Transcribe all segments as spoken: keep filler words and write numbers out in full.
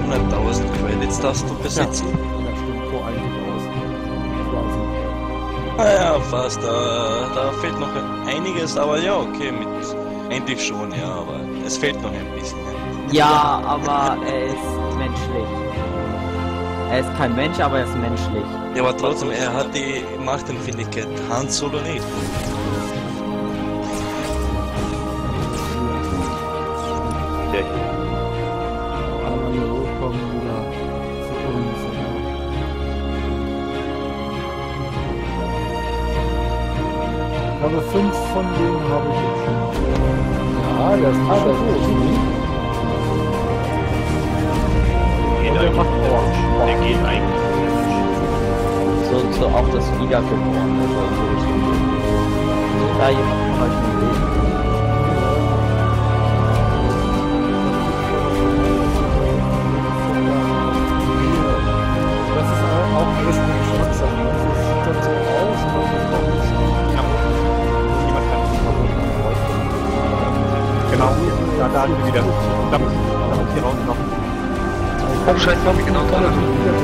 hunderttausend Credits darfst du besitzen. Ja, das stimmt, vor einigermaßen. Ah ja, fast. Da, da fehlt noch einiges, aber ja, okay, mit endlich schon, ja, aber es fehlt noch ein bisschen. Ja, aber er ist menschlich. Er ist kein Mensch, aber er ist menschlich. Ja, aber trotzdem, er hat die Machtempfindlichkeit. Han Solo nicht. Der hier. Aber wir kommen wieder zu uns. Ich glaube, fünf von denen habe ich jetzt schon. Ja, das ist schon gut. Geht Der macht auch Spaß. Der geht eigentlich. So, so auch das Wiedergeborene soll so Richtung gehen. Da jemand zum Beispiel leben. Das ist auch alles eine Geschmackssache. Das sieht dann so aus, und dann kommt es. Jemand kann nicht mal rausfinden. Genau, da laden wir wieder. Da muss hier raus noch. Oh Scheiße, hab ich genau gerade.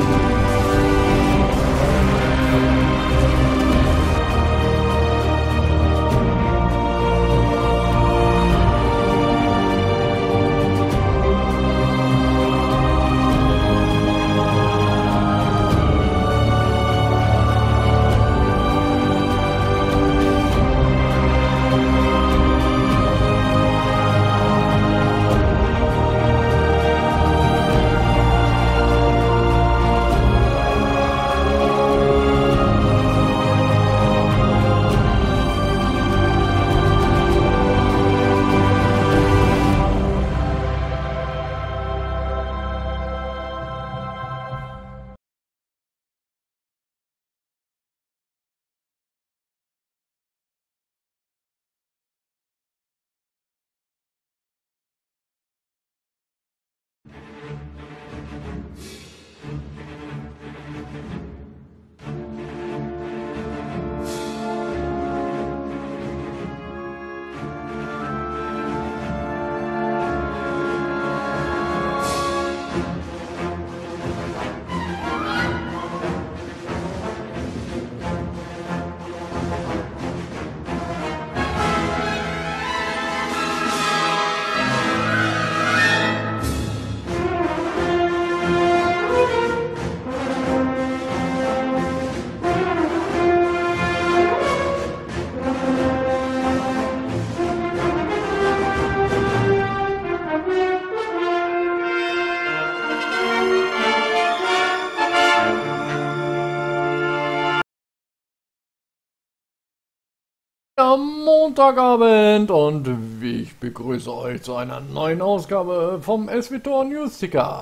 Am Montagabend und ich begrüße euch zu einer neuen Ausgabe vom S W T O R Newsticker.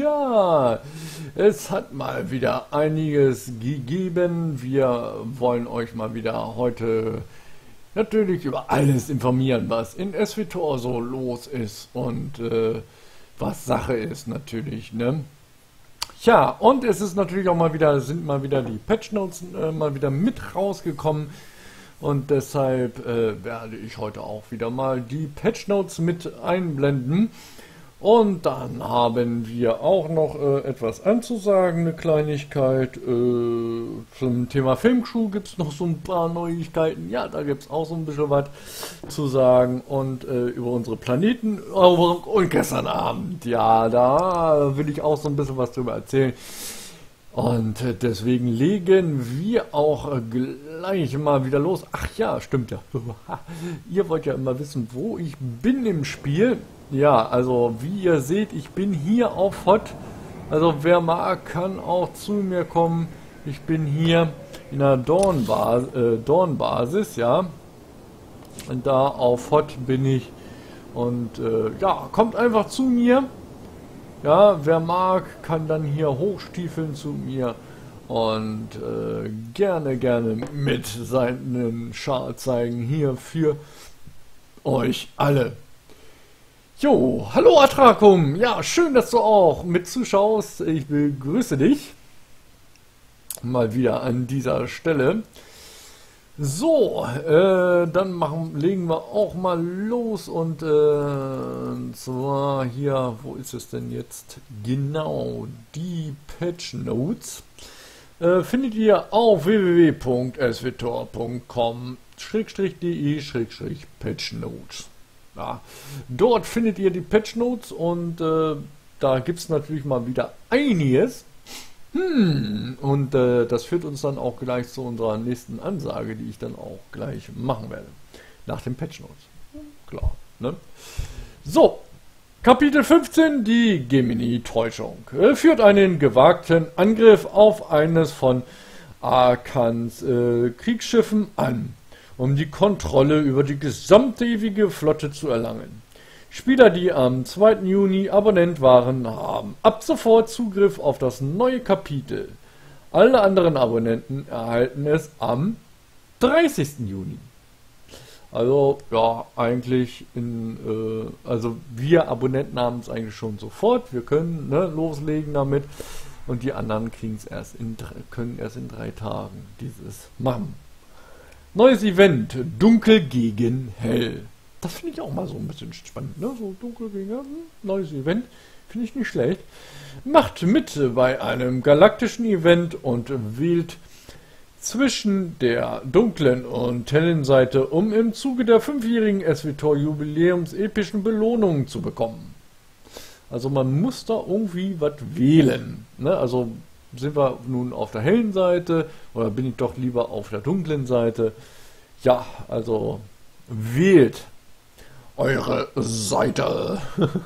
Ja, es hat mal wieder einiges gegeben. Wir wollen euch mal wieder heute natürlich über alles informieren, was in S W T O R so los ist und äh, was Sache ist natürlich, ne? Ja, und es ist natürlich auch mal wieder, sind mal wieder die Patch Notes äh, mal wieder mit rausgekommen. Und deshalb äh, werde ich heute auch wieder mal die Patch Notes mit einblenden. Und dann haben wir auch noch äh, etwas anzusagen, eine Kleinigkeit. Äh, zum Thema Filmcrew gibt es noch so ein paar Neuigkeiten. Ja, da gibt es auch so ein bisschen was zu sagen. Und äh, über unsere Planeteneroberung und gestern Abend. Ja, da will ich auch so ein bisschen was drüber erzählen. Und deswegen legen wir auch gleich mal wieder los. Ach ja, stimmt ja. Ihr wollt ja immer wissen, wo ich bin im Spiel. Ja, also wie ihr seht, ich bin hier auf Hot. Also wer mag, kann auch zu mir kommen. Ich bin hier in der Dawn-Basis, äh, Dawn-Basis, ja. Und da auf Hot bin ich. Und äh, ja, kommt einfach zu mir. Ja, wer mag, kann dann hier hochstiefeln zu mir und äh, gerne, gerne mit seinen Schal zeigen hier für euch alle. Jo, hallo Atrakum, ja, schön, dass du auch mit zuschaust. Ich begrüße dich mal wieder an dieser Stelle. So, äh, dann machen, legen wir auch mal los und, äh, und zwar hier, wo ist es denn jetzt? Genau, die Patch Notes äh, findet ihr auf w w w punkt s w tor punkt com schrägstrich d e schrägstrich patch notes. Ja, dort findet ihr die Patch Notes und äh, da gibt es natürlich mal wieder einiges. Hm, und äh, das führt uns dann auch gleich zu unserer nächsten Ansage, die ich dann auch gleich machen werde. Nach den Patch Notes. Klar, ne? So, Kapitel fünfzehn, die Gemini-Täuschung. Äh, führt einen gewagten Angriff auf eines von Arkans äh, Kriegsschiffen an, um die Kontrolle über die gesamte ewige Flotte zu erlangen. Spieler, die am zweiten Juni Abonnent waren, haben ab sofort Zugriff auf das neue Kapitel. Alle anderen Abonnenten erhalten es am dreißigsten Juni. Also, ja, eigentlich in, äh, also wir Abonnenten haben es eigentlich schon sofort. Wir können ne, loslegen damit und die anderen kriegen es erst in, können erst in drei Tagen dieses machen. Neues Event, Dunkel gegen Hell. Das finde ich auch mal so ein bisschen spannend, ne? So dunkel gegen hm, neues Event, finde ich nicht schlecht. Macht mit bei einem galaktischen Event und wählt zwischen der dunklen und hellen Seite, um im Zuge der fünfjährigen S W Tor Jubiläums epischen Belohnungen zu bekommen. Also man muss da irgendwie was wählen, ne? Also sind wir nun auf der hellen Seite oder bin ich doch lieber auf der dunklen Seite? Ja, also wählt eure Seite.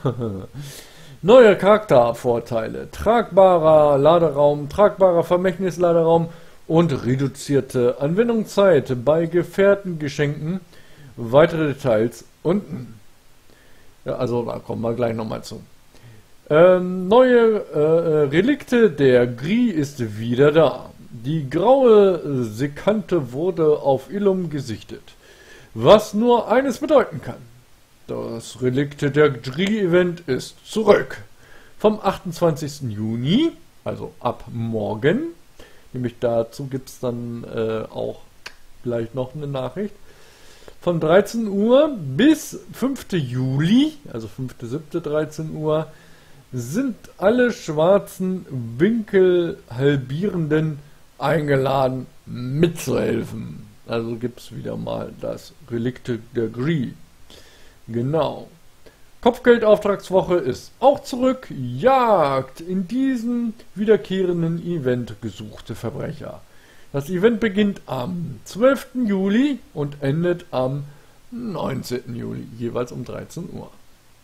Neue Charaktervorteile. Tragbarer Laderaum, tragbarer Vermächtnisladeraum und reduzierte Anwendungszeit bei Gefährtengeschenken. Weitere Details unten. Ja, also da kommen wir gleich nochmal zu. Ähm, neue äh, Relikte der Gri ist wieder da. Die graue Sekante wurde auf Illum gesichtet. Was nur eines bedeuten kann. Das Relikte der Gri-Event ist zurück. Vom achtundzwanzigsten Juni, also ab morgen, nämlich dazu gibt es dann äh, auch gleich noch eine Nachricht, von dreizehn Uhr bis fünften Juli, also fünften siebten dreizehn Uhr, sind alle schwarzen Winkelhalbierenden eingeladen mitzuhelfen. Also gibt es wieder mal das Relikte der Gri. Genau. Kopfgeldauftragswoche ist auch zurück. Jagd in diesem wiederkehrenden Event gesuchte Verbrecher. Das Event beginnt am zwölften Juli und endet am neunzehnten Juli, jeweils um dreizehn Uhr.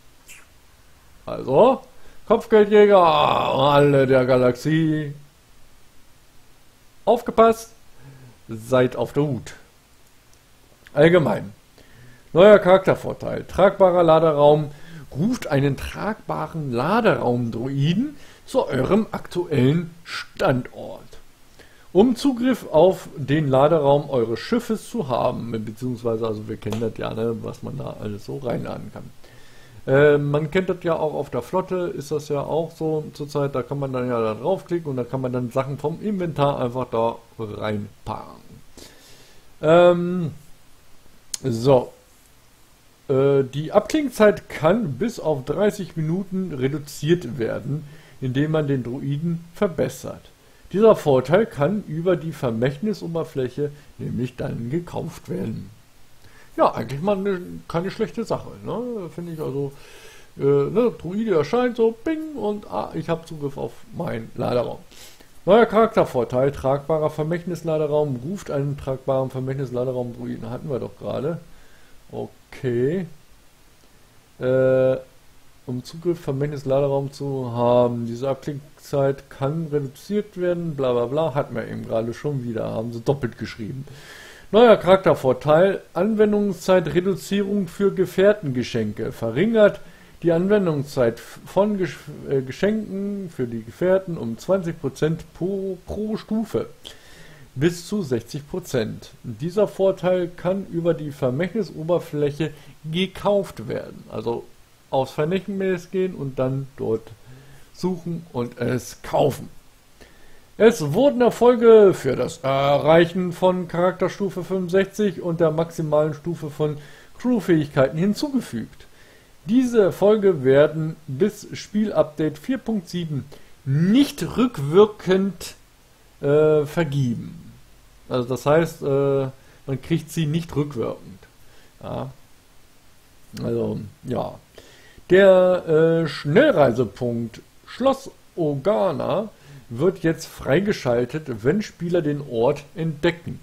Also, Kopfgeldjäger, alle der Galaxie, aufgepasst, seid auf der Hut. Allgemein. Neuer Charaktervorteil. Tragbarer Laderaum. Ruft einen tragbaren Laderaum-Droiden zu eurem aktuellen Standort. Um Zugriff auf den Laderaum eures Schiffes zu haben, beziehungsweise, also wir kennen das ja, ne, was man da alles so reinladen kann. Äh, man kennt das ja auch auf der Flotte, ist das ja auch so zurzeit, da kann man dann ja da draufklicken und da kann man dann Sachen vom Inventar einfach da reinpacken. Ähm, so. Die Abklingzeit kann bis auf dreißig Minuten reduziert werden, indem man den Droiden verbessert. Dieser Vorteil kann über die Vermächtnisoberfläche nämlich dann gekauft werden. Ja, eigentlich mal eine, keine schlechte Sache, ne? Finde ich also, äh, ne, Droide erscheint so, bing, und ah, ich habe Zugriff auf meinen Laderaum. Neuer Charaktervorteil, tragbarer Vermächtnisladeraum, ruft einen tragbaren Vermächtnisladeraum-Droiden, hatten wir doch gerade. Okay. Äh, um Zugriff Vermächtnisladeraum zu haben. Diese Abklingzeit kann reduziert werden, bla bla bla, hatten wir eben gerade schon wieder, haben sie doppelt geschrieben. Neuer Charaktervorteil, Anwendungszeit Reduzierung für Gefährtengeschenke. Verringert die Anwendungszeit von Gesch äh, Geschenken für die Gefährten um zwanzig Prozent pro, pro Stufe. Bis zu sechzig Prozent. Dieser Vorteil kann über die Vermächtnisoberfläche gekauft werden. Also aufs Vermächtnis gehen und dann dort suchen und es kaufen. Es wurden Erfolge für das Erreichen von Charakterstufe fünfundsechzig und der maximalen Stufe von Crewfähigkeiten hinzugefügt. Diese Erfolge werden bis Spielupdate vier Punkt sieben nicht rückwirkend äh, vergeben. Also das heißt, äh, man kriegt sie nicht rückwirkend. Ja. Also, ja. Der äh, Schnellreisepunkt Schloss Organa wird jetzt freigeschaltet, wenn Spieler den Ort entdecken.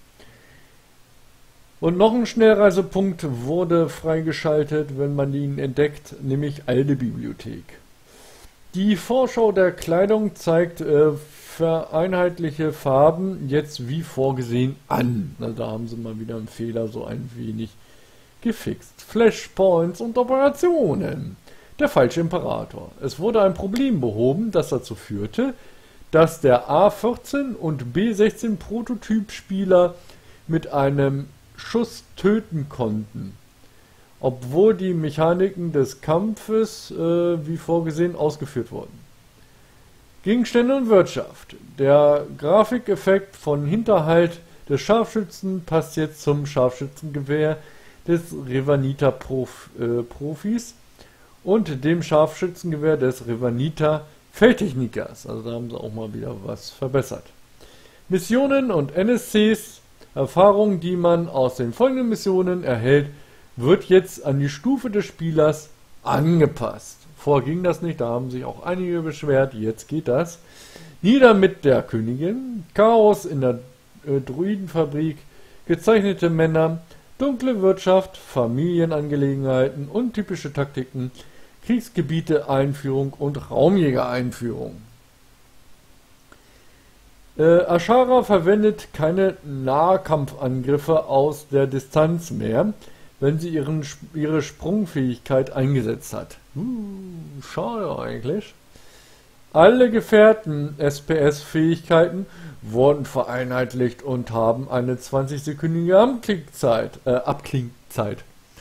Und noch ein Schnellreisepunkt wurde freigeschaltet, wenn man ihn entdeckt, nämlich Alte Bibliothek. Die Vorschau der Kleidung zeigt äh, vereinheitliche Farben jetzt wie vorgesehen an. Also da haben sie mal wieder einen Fehler so ein wenig gefixt. Flashpoints und Operationen. Der falsche Imperator. Es wurde ein Problem behoben, das dazu führte, dass der A vierzehn und B sechzehn Prototyp-Spieler mit einem Schuss töten konnten, obwohl die Mechaniken des Kampfes äh, wie vorgesehen ausgeführt wurden. Gegenstände und Wirtschaft. Der Grafikeffekt von Hinterhalt des Scharfschützen passt jetzt zum Scharfschützengewehr des Revanita-Profis und dem Scharfschützengewehr des Revanita-Feldtechnikers. Also da haben sie auch mal wieder was verbessert. Missionen und N S Cs, Erfahrungen, die man aus den folgenden Missionen erhält, wird jetzt an die Stufe des Spielers angepasst. Vorher ging das nicht, da haben sich auch einige beschwert, jetzt geht das. Nieder mit der Königin, Chaos in der äh, Druidenfabrik, gezeichnete Männer, dunkle Wirtschaft, Familienangelegenheiten, untypische Taktiken, Kriegsgebiete Einführung und Raumjäger Einführung. Äh, Ashara verwendet keine Nahkampfangriffe aus der Distanz mehr, wenn sie ihren, ihre Sprungfähigkeit eingesetzt hat. Uh, schade eigentlich. Alle Gefährten S P S-Fähigkeiten wurden vereinheitlicht und haben eine zwanzig-sekündige Abklingzeit. Äh, Abklingzeit.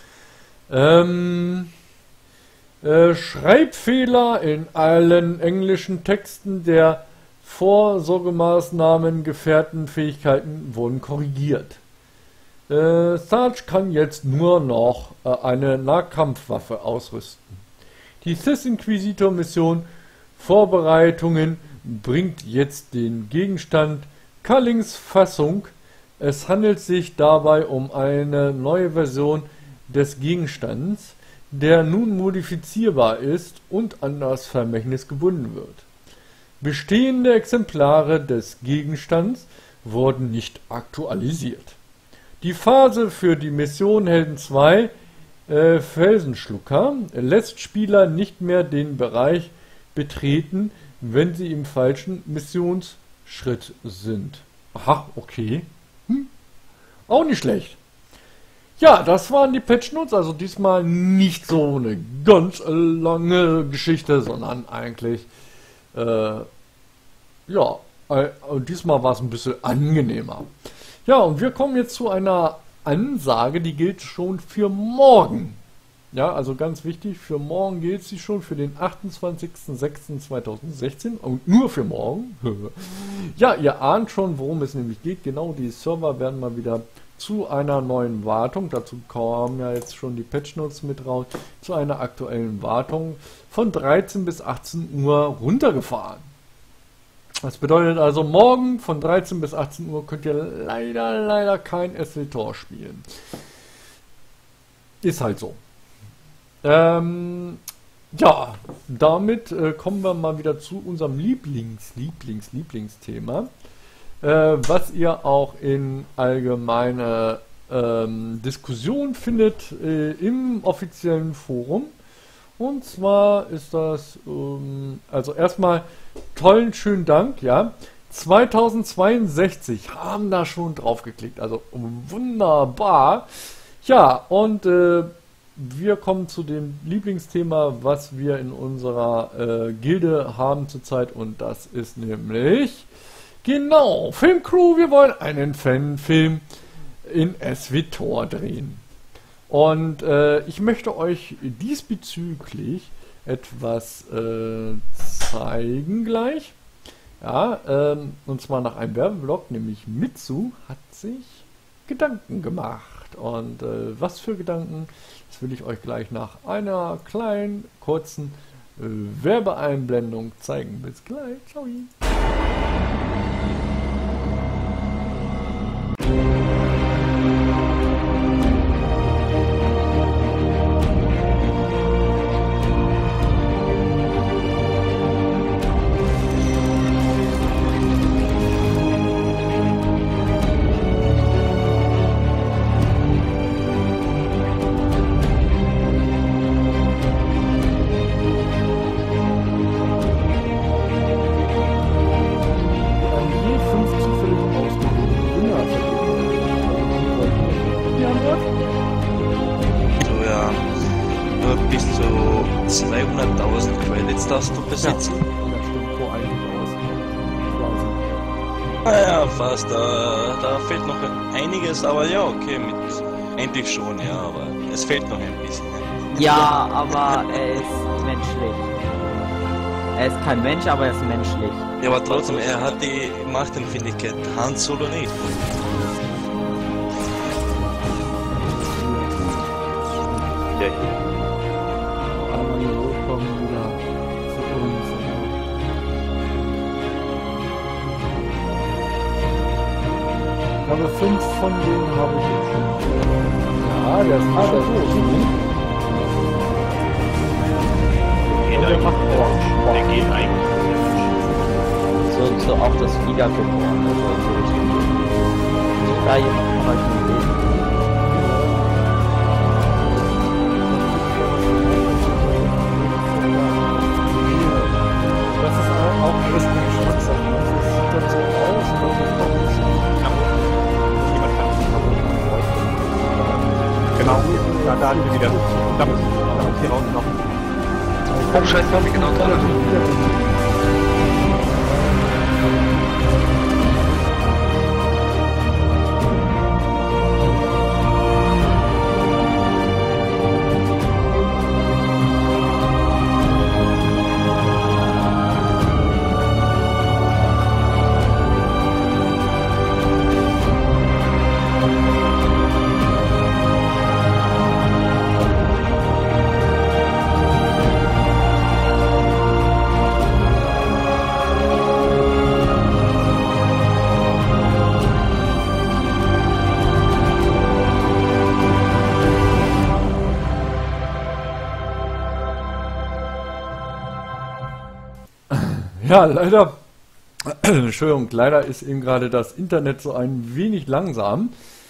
Ähm, äh, Schreibfehler in allen englischen Texten der Vorsorgemaßnahmen Gefährtenfähigkeiten wurden korrigiert. Äh, Sarge kann jetzt nur noch äh, eine Nahkampfwaffe ausrüsten. Die Sith Inquisitor Mission Vorbereitungen bringt jetzt den Gegenstand Cullings Fassung. Es handelt sich dabei um eine neue Version des Gegenstands, der nun modifizierbar ist und an das Vermächtnis gebunden wird. Bestehende Exemplare des Gegenstands wurden nicht aktualisiert. Die Phase für die Mission Helden zwei äh, Felsenschlucker lässt Spieler nicht mehr den Bereich betreten, wenn sie im falschen Missionsschritt sind. Aha, okay. Hm. Auch nicht schlecht. Ja, das waren die Patch Notes, also diesmal nicht so eine ganz lange Geschichte, sondern eigentlich Äh, ja, äh, diesmal war es ein bisschen angenehmer. Ja, und wir kommen jetzt zu einer Ansage, die gilt schon für morgen. Ja, also ganz wichtig, für morgen gilt sie schon, für den achtundzwanzigsten sechsten zweitausendsechzehn und nur für morgen. Ja, ihr ahnt schon, worum es nämlich geht. Genau, die Server werden mal wieder zu einer neuen Wartung, dazu kamen ja jetzt schon die Patch Notes mit raus, zu einer aktuellen Wartung von dreizehn bis achtzehn Uhr runtergefahren. Das bedeutet also, morgen von dreizehn bis achtzehn Uhr könnt ihr leider, leider kein S W T O R spielen. Ist halt so. Ähm, ja, damit äh, kommen wir mal wieder zu unserem Lieblings, Lieblings, Lieblingsthema, äh, was ihr auch in allgemeine ähm, Diskussion findet äh, im offiziellen Forum. Und zwar ist das, ähm, also erstmal tollen, schönen Dank, ja. zweitausendzweiundsechzig haben da schon drauf geklickt, also wunderbar. Ja, und äh, wir kommen zu dem Lieblingsthema, was wir in unserer äh, Gilde haben zurzeit, und das ist nämlich, genau, Filmcrew, wir wollen einen Fanfilm in S W T O R drehen. Und äh, ich möchte euch diesbezüglich etwas äh, zeigen gleich. Ja, ähm, und zwar nach einem Werbeblock, nämlich Mitsu hat sich Gedanken gemacht. Und äh, was für Gedanken, das will ich euch gleich nach einer kleinen, kurzen äh, Werbeeinblendung zeigen. Bis gleich, ciao. Bis zu zweihunderttausend Credits darfst du besitzen. Ja, das stimmt, vor einigen aus. Ah ja, fast. Da, da fehlt noch einiges, aber ja, okay, mit endlich schon, ja, aber es fehlt noch ein bisschen. Ja, aber er ist menschlich. Er ist kein Mensch, aber er ist menschlich. Ja, aber trotzdem, er hat die Machtempfindlichkeit. Han Solo nicht. Der hier. Aber wir kommen wieder zu uns. Ich habe fünf von denen habe ich jetzt schon. Ja, der ist ah, der ist so. Und der macht Sport. Der geht eigentlich. So, so auch das Wiedergeborene. So, so Richtung. Da jemand kann man schon lesen. Das ist auch ein bisschen Geschmackssache. Das sieht dann so aus, aber das kommt nicht so. Jemand kann sich mal Genau, da, da sind wir wieder. Da muss ich hier raus noch. Oh, scheiße, hab ich genau da. Ja, leider, Entschuldigung, leider ist eben gerade das Internet so ein wenig langsam.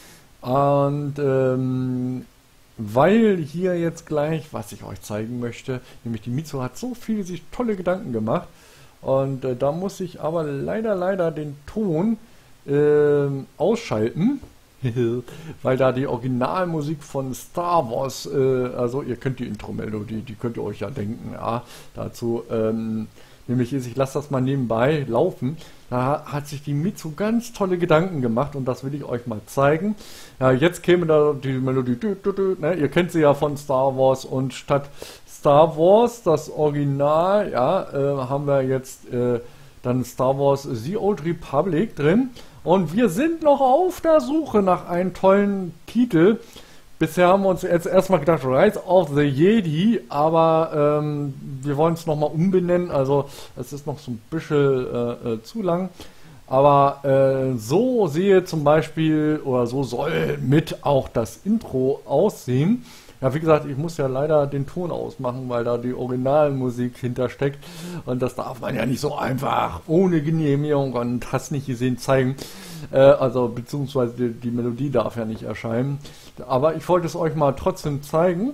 Und ähm, weil hier jetzt gleich, was ich euch zeigen möchte, nämlich die Mitsu hat so viele sich tolle Gedanken gemacht. Und äh, da muss ich aber leider, leider den Ton äh, ausschalten. Weil da die Originalmusik von Star Wars, äh, also ihr könnt die Intro-Melodie, die könnt ihr euch ja denken, ja, dazu, ähm, nämlich ist, ich lasse das mal nebenbei laufen, da hat sich die Mitsu ganz tolle Gedanken gemacht und das will ich euch mal zeigen. Ja, jetzt käme da die Melodie, dü, dü, dü, ne? Ihr kennt sie ja von Star Wars und statt Star Wars, das Original, ja, äh, haben wir jetzt äh, dann Star Wars The Old Republic drin. Und wir sind noch auf der Suche nach einem tollen Titel. Bisher haben wir uns jetzt erstmal gedacht, Rise of the Jedi, aber ähm, wir wollen es nochmal umbenennen, also es ist noch so ein bisschen äh, äh, zu lang. Aber äh, so sehe zum Beispiel, oder so soll mit auch das Intro aussehen. Ja, wie gesagt, ich muss ja leider den Ton ausmachen, weil da die Originalmusik hintersteckt. Und das darf man ja nicht so einfach ohne Genehmigung und hast nicht gesehen zeigen. Äh, also, beziehungsweise die, die Melodie darf ja nicht erscheinen. Aber ich wollte es euch mal trotzdem zeigen.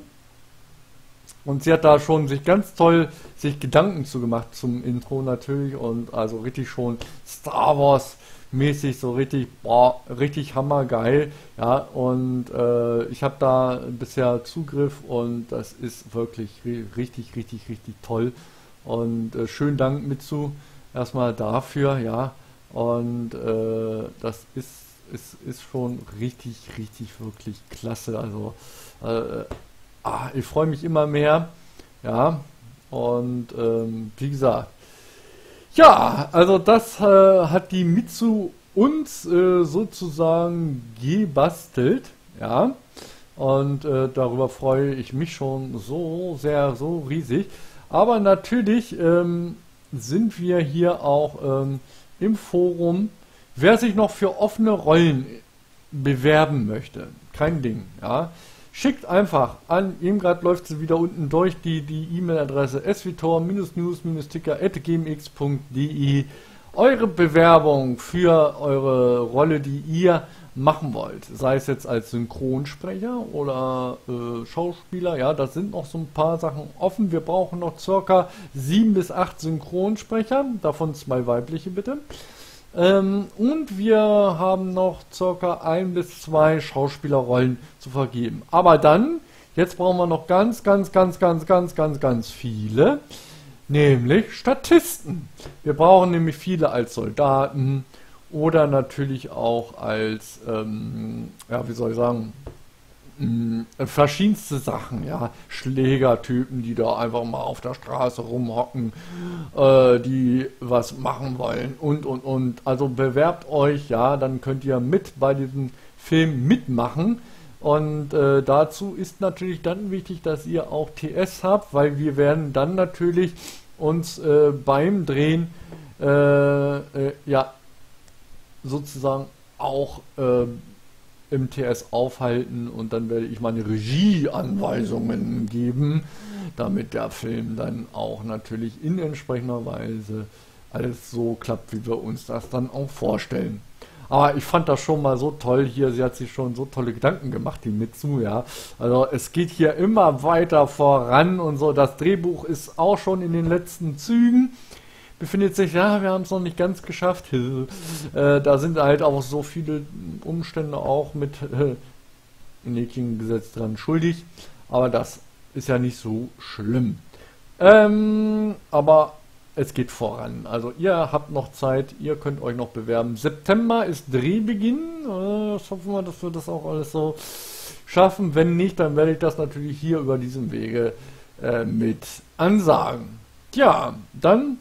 Und sie hat da schon sich ganz toll sich Gedanken zu gemacht zum Intro natürlich. Und also richtig schon Star Wars mäßig, so richtig, boah, richtig hammergeil, ja, und äh, ich habe da bisher Zugriff und das ist wirklich richtig, richtig, richtig toll und äh, schönen Dank Mitsu erstmal dafür, ja, und äh, das ist, ist, ist schon richtig, richtig, wirklich klasse, also äh, ah, ich freue mich immer mehr, ja, und ähm, wie gesagt, Ja, also das äh, hat die Mitsu uns äh, sozusagen gebastelt, ja, und äh, darüber freue ich mich schon so sehr, so riesig. Aber natürlich ähm, sind wir hier auch ähm, im Forum, wer sich noch für offene Rollen bewerben möchte, kein Ding, ja. Schickt einfach an, eben gerade läuft sie wieder unten durch, die die E-Mail-Adresse svitor-news-ticker at gmx punkt de, eure Bewerbung für eure Rolle, die ihr machen wollt. Sei es jetzt als Synchronsprecher oder äh, Schauspieler, ja, da sind noch so ein paar Sachen offen. Wir brauchen noch circa sieben bis acht Synchronsprecher, davon zwei weibliche bitte. Ähm, und wir haben noch circa ein bis zwei Schauspielerrollen zu vergeben. Aber dann, jetzt brauchen wir noch ganz, ganz, ganz, ganz, ganz, ganz, ganz viele, nämlich Statisten. Wir brauchen nämlich viele als Soldaten oder natürlich auch als, ähm, ja, wie soll ich sagen, mh, verschiedenste Sachen, ja, Schlägertypen, die da einfach mal auf der Straße rumhocken, äh, die was machen wollen und, und, und. Also bewerbt euch, ja, dann könnt ihr mit bei diesem Film mitmachen. Und äh, dazu ist natürlich dann wichtig, dass ihr auch T S habt, weil wir werden dann natürlich uns äh, beim Drehen äh, äh, ja sozusagen auch äh, im T S aufhalten und dann werde ich meine Regieanweisungen geben, damit der Film dann auch natürlich in entsprechender Weise alles so klappt, wie wir uns das dann auch vorstellen. Aber ich fand das schon mal so toll hier, sie hat sich schon so tolle Gedanken gemacht, die Mitsu, ja. Also es geht hier immer weiter voran und so, das Drehbuch ist auch schon in den letzten Zügen, befindet sich, ja, wir haben es noch nicht ganz geschafft, äh, da sind halt auch so viele Umstände auch mit äh, Nähchengesetz dran schuldig, aber das ist ja nicht so schlimm. Ähm, aber es geht voran. Also ihr habt noch Zeit, ihr könnt euch noch bewerben. September ist Drehbeginn. Äh, das hoffen wir, dass wir das auch alles so schaffen. Wenn nicht, dann werde ich das natürlich hier über diesen Wege äh, mit ansagen. Tja, dann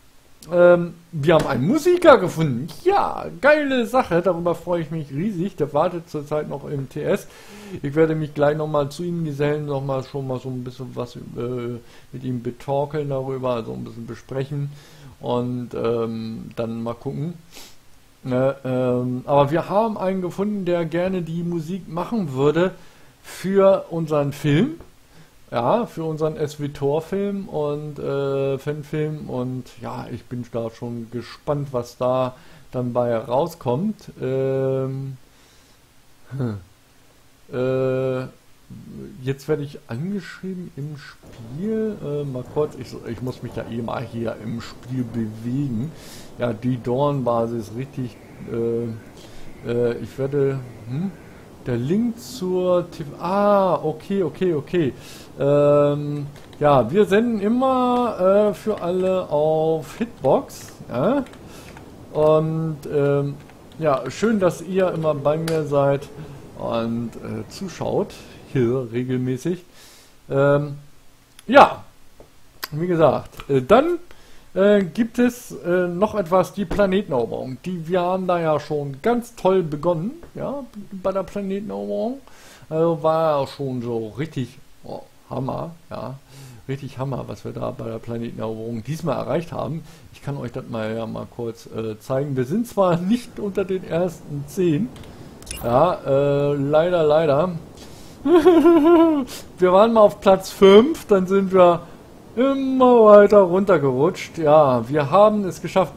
ähm, wir haben einen Musiker gefunden. Ja, geile Sache. Darüber freue ich mich riesig. Der wartet zurzeit noch im T S. Ich werde mich gleich nochmal zu ihm gesellen, nochmal schon mal so ein bisschen was äh, mit ihm betalkeln darüber, also ein bisschen besprechen und ähm, dann mal gucken. Äh, ähm, aber wir haben einen gefunden, der gerne die Musik machen würde für unseren Film. Ja, für unseren SVitor-Film und äh, Fanfilm und ja, ich bin da schon gespannt, was da dann bei rauskommt. Ähm, hm. Äh, jetzt werde ich angeschrieben im Spiel. Äh, mal kurz, ich, ich muss mich ja eh mal hier im Spiel bewegen. Ja, die Dorn-Basis, richtig. Äh, äh, ich werde. Hm? Der Link zur T V. Ah, okay, okay, okay. Ähm, ja, wir senden immer äh, für alle auf Hitbox. Ja? Und ähm, ja, schön, dass ihr immer bei mir seid und äh, zuschaut hier regelmäßig. Ähm, ja, wie gesagt, äh, dann äh, gibt es äh, noch etwas, die Planeteneroberung. Die wir haben da ja schon ganz toll begonnen, ja, bei der Planeteneroberung. Also war ja schon so richtig oh, Hammer, ja, richtig Hammer, was wir da bei der Planeteneroberung diesmal erreicht haben. Ich kann euch das mal ja mal kurz äh, zeigen. Wir sind zwar nicht unter den ersten zehn, ja, äh, leider, leider. Wir waren mal auf Platz fünf, dann sind wir immer weiter runtergerutscht. Ja, wir haben es geschafft,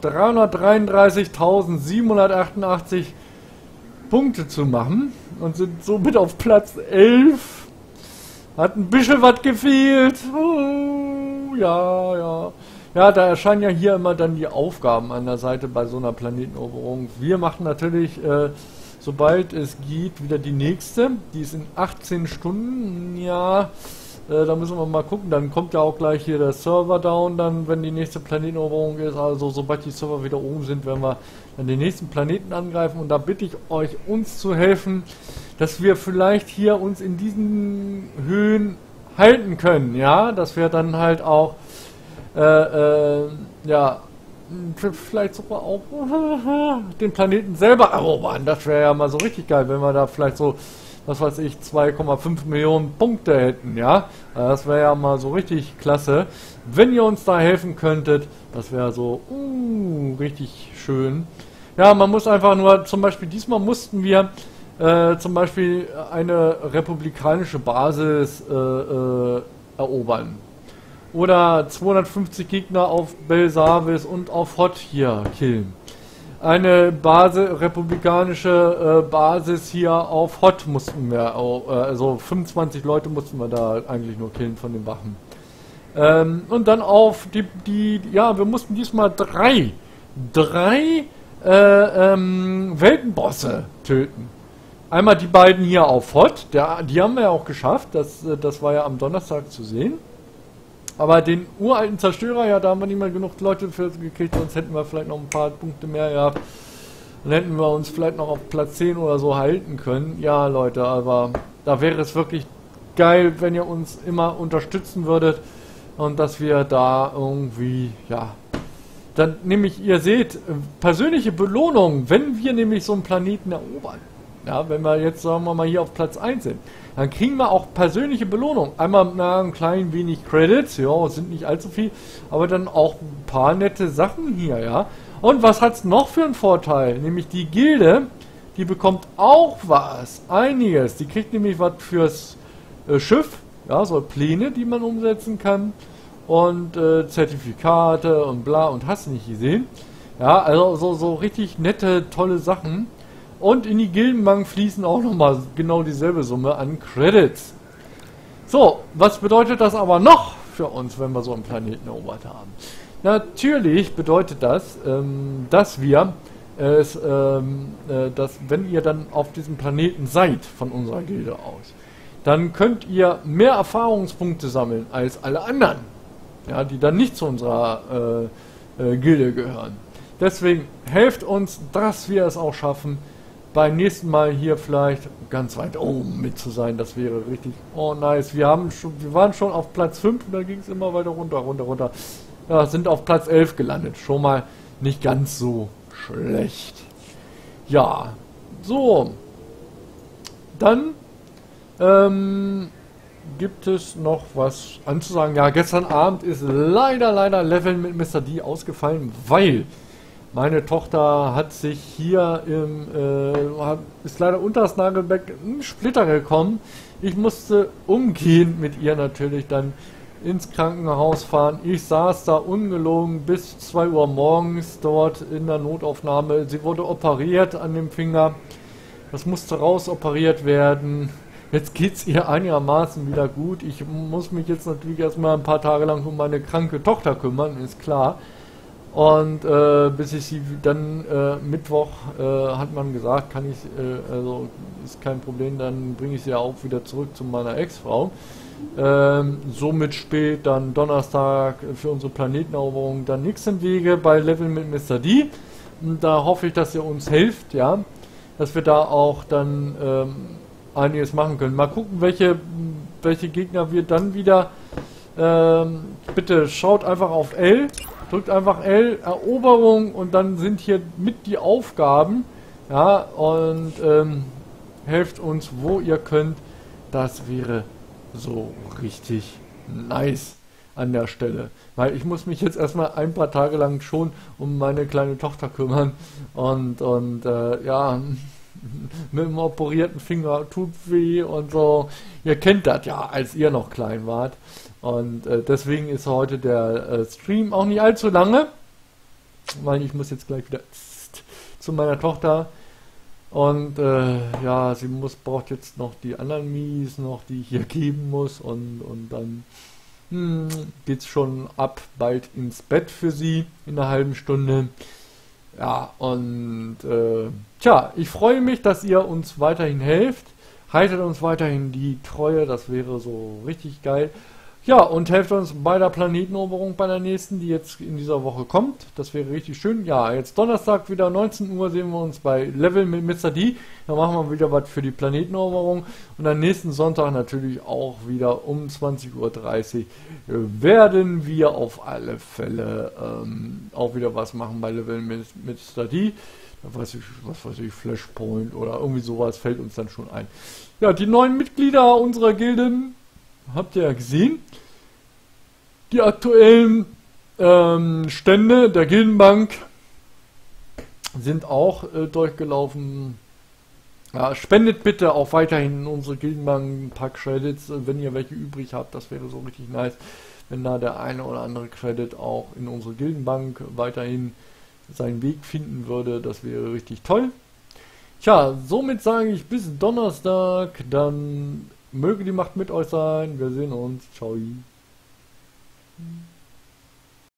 dreihundertdreiunddreißigtausendsiebenhundertachtundachtzig Punkte zu machen und sind somit auf Platz elf. Hat ein bisschen was gefehlt. Uh, ja, ja. Ja, da erscheinen ja hier immer dann die Aufgaben an der Seite bei so einer Planeteneroberung. Wir machen natürlich, äh, sobald es geht, wieder die nächste. Die ist in achtzehn Stunden. Ja, äh, da müssen wir mal gucken. Dann kommt ja auch gleich hier der Server down, dann, wenn die nächste Planeteneroberung ist. Also, sobald die Server wieder oben sind, werden wir dann den nächsten Planeten angreifen. Und da bitte ich euch, uns zu helfen, dass wir vielleicht hier uns in diesen Höhen halten können. Ja, dass wir dann halt auch, äh, äh, ja, vielleicht sogar auch den Planeten selber erobern. Das wäre ja mal so richtig geil, wenn wir da vielleicht so, was weiß ich, zwei Komma fünf Millionen Punkte hätten, ja. Das wäre ja mal so richtig klasse. Wenn ihr uns da helfen könntet, das wäre so uh, richtig schön. Ja, man muss einfach nur, zum Beispiel diesmal mussten wir äh, zum Beispiel eine republikanische Basis äh, äh, erobern. Oder zweihundertfünfzig Gegner auf Belsavis und auf Hot hier killen. Eine Base, republikanische äh, Basis hier auf Hot mussten wir, äh, also fünfundzwanzig Leute mussten wir da eigentlich nur killen von den Wachen. Ähm, und dann auf die, die, ja, wir mussten diesmal drei, drei äh, ähm, Weltenbosse töten. Einmal die beiden hier auf Hot, der, die haben wir ja auch geschafft, das, das war ja am Donnerstag zu sehen. Aber den uralten Zerstörer, ja, da haben wir nicht mal genug Leute für gekriegt, sonst hätten wir vielleicht noch ein paar Punkte mehr gehabt. Dann hätten wir uns vielleicht noch auf Platz zehn oder so halten können. Ja, Leute, aber da wäre es wirklich geil, wenn ihr uns immer unterstützen würdet und dass wir da irgendwie, ja, dann nämlich, ihr seht, persönliche Belohnung, wenn wir nämlich so einen Planeten erobern. Ja, wenn wir jetzt, sagen wir mal, hier auf Platz eins sind, dann kriegen wir auch persönliche Belohnung. Einmal na, ein klein wenig Credits, ja, sind nicht allzu viel, aber dann auch ein paar nette Sachen hier, ja. Und was hat es noch für einen Vorteil? Nämlich die Gilde, die bekommt auch was, einiges. Die kriegt nämlich was fürs äh, Schiff, ja, so Pläne, die man umsetzen kann und äh, Zertifikate und bla und hast nicht gesehen. Ja, also so, so richtig nette, tolle Sachen. Und in die Gildenbank fließen auch nochmal genau dieselbe Summe an Credits. So, was bedeutet das aber noch für uns, wenn wir so einen Planeten erobert haben? Natürlich bedeutet das, ähm, dass wir es, ähm, äh, dass wenn ihr dann auf diesem Planeten seid, von unserer Gilde aus, dann könnt ihr mehr Erfahrungspunkte sammeln als alle anderen, ja, die dann nicht zu unserer äh, äh, Gilde gehören. Deswegen helft uns, dass wir es auch schaffen, beim nächsten Mal hier vielleicht ganz weit oben mit zu sein. Das wäre richtig, oh nice. Wir haben schon, wir waren schon auf Platz fünf und dann ging es immer weiter runter, runter, runter. Ja, sind auf Platz elf gelandet. Schon mal nicht ganz so schlecht. Ja, so. Dann ähm, gibt es noch was anzusagen. Ja, gestern Abend ist leider, leider Leveln mit Mister D ausgefallen, weil meine Tochter hat sich hier im, äh, hat, ist leider unter das Nagelbeck ein Splitter gekommen. Ich musste umgehend mit ihr natürlich dann ins Krankenhaus fahren. Ich saß da ungelogen bis zwei Uhr morgens dort in der Notaufnahme. Sie wurde operiert an dem Finger. Das musste rausoperiert werden. Jetzt geht es ihr einigermaßen wieder gut. Ich muss mich jetzt natürlich erstmal ein paar Tage lang um meine kranke Tochter kümmern, ist klar. Und äh, bis ich sie dann äh, Mittwoch, äh, hat man gesagt, kann ich, äh, also ist kein Problem, dann bringe ich sie ja auch wieder zurück zu meiner Ex-Frau. Ähm, somit spät dann Donnerstag für unsere Planeteneroberung dann nichts im Wege bei Level mit Mister D. Und da hoffe ich, dass ihr uns helft, ja, dass wir da auch dann ähm, einiges machen können. Mal gucken, welche, welche Gegner wir dann wieder, ähm, bitte schaut einfach auf L. Drückt einfach L, Eroberung, und dann sind hier mit die Aufgaben, ja, und ähm, helft uns, wo ihr könnt. Das wäre so richtig nice an der Stelle. Weil ich muss mich jetzt erstmal ein paar Tage lang schon um meine kleine Tochter kümmern und, und äh, ja, mit dem operierten Finger tut weh und so. Ihr kennt das ja, als ihr noch klein wart. Und äh, deswegen ist heute der äh, Stream auch nicht allzu lange, weil ich muss jetzt gleich wieder zu meiner Tochter. Und äh, ja, sie muss braucht jetzt noch die anderen Mies, noch die ich hier geben muss. Und, und dann hm, geht es schon ab bald ins Bett für sie in einer halben Stunde. Ja, und äh, tja, ich freue mich, dass ihr uns weiterhin helft. Haltet uns weiterhin die Treue, das wäre so richtig geil. Ja, und helft uns bei der Planeteneroberung bei der nächsten, die jetzt in dieser Woche kommt. Das wäre richtig schön. Ja, jetzt Donnerstag wieder neunzehn Uhr sehen wir uns bei Level mit Mister D. Da machen wir wieder was für die Planeteneroberung. Und am nächsten Sonntag natürlich auch wieder um zwanzig Uhr dreißig werden wir auf alle Fälle ähm, auch wieder was machen bei Level mit Mister D. Da weiß ich, was weiß ich, Flashpoint oder irgendwie sowas fällt uns dann schon ein. Ja, die neuen Mitglieder unserer Gilden habt ihr ja gesehen. Die aktuellen ähm, Stände der Gildenbank sind auch äh, durchgelaufen. Ja, spendet bitte auch weiterhin in unsere Gildenbank ein paar Credits, äh, wenn ihr welche übrig habt. Das wäre so richtig nice, wenn da der eine oder andere Credit auch in unsere Gildenbank weiterhin seinen Weg finden würde. Das wäre richtig toll. Tja, somit sage ich bis Donnerstag, dann möge die Macht mit euch sein. Wir sehen uns. Ciao.